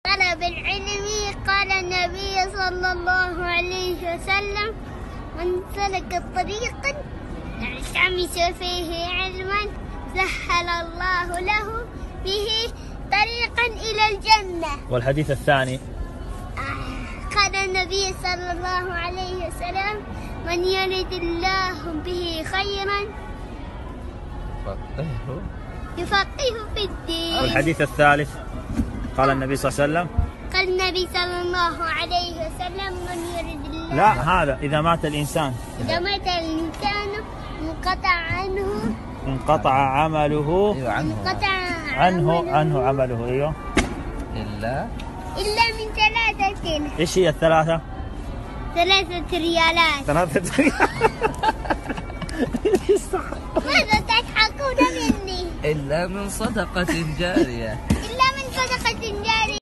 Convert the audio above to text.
طلب العلم قال النبي صلى الله عليه وسلم: من سلك طريقا يلتمس فيه علما سهل الله له به طريقا إلى الجنة. والحديث الثاني قال النبي صلى الله عليه وسلم: من يرد الله به خيرا يفقهه في الدين. والحديث الثالث قال النبي صلى الله عليه وسلم: قال النبي صلى الله عليه وسلم: من يرد الله. لا، هذا إذا مات الإنسان انقطع انقطع عمله عنه عمله. ايوه إلا من ثلاثة. ايش هي الثلاثة؟ 3 ريالات. 3 ريالات. ماذا تضحكون مني؟ إلا من صدقة جارية. إلا من صدقة جارية.